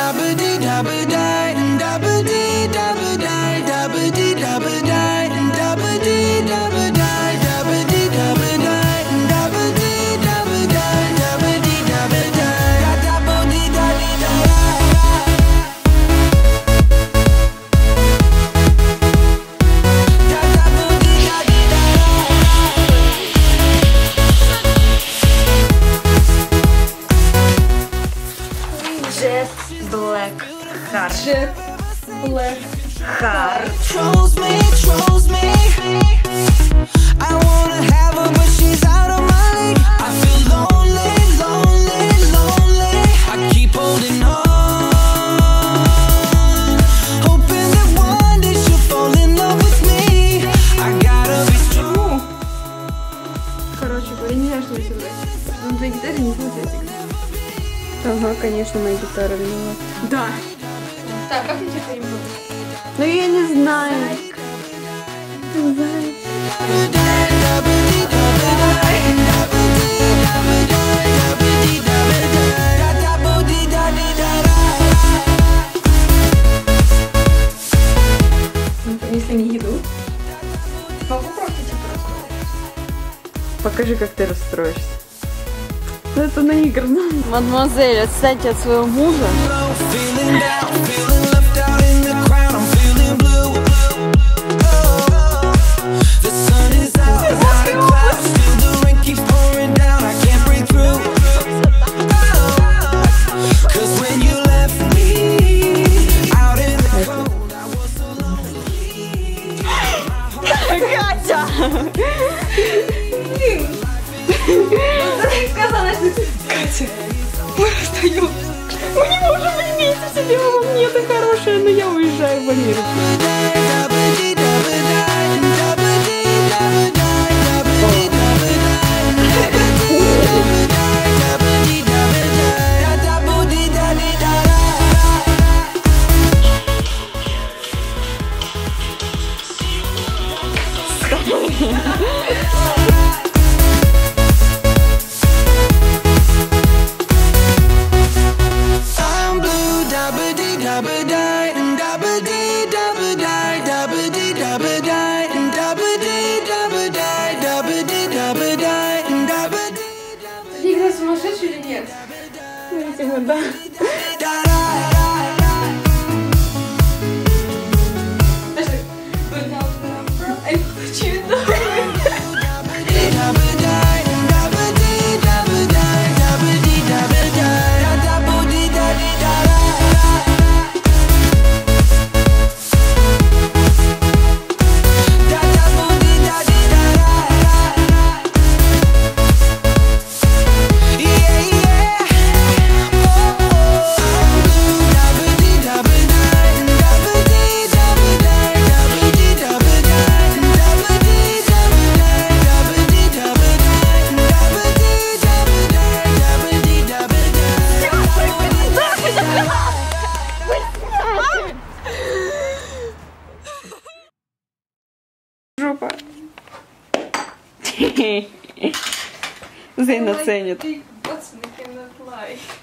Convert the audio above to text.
Jet Black Heart. Trolls me. I wanna have her, but she's out of my league. I feel lonely. I keep holding on, hoping that one day she'll fall in love with me. I gotta be strong. Короче говоря, не знаю, что мне сыграть. На твоей гитаре не получается играть. Ага, конечно, моя гитара виновата. Да. Так, как мне теперь будет? Ну я не знаю. Мы принесли мне еду. Могу просто типа расстроиться? Покажи, как ты расстроишься. Ну это наигранно. Мадемуазель, отстаньте от своего мужа. Катя! Катя, мы расстаемся. Мы не можем быть вместе, себе мама мне это хорошая, но я уезжаю в Америку. Игра сумасшедшая или нет? Видимо, да. Жопа. Зейн оценит. Big butts make him not lie.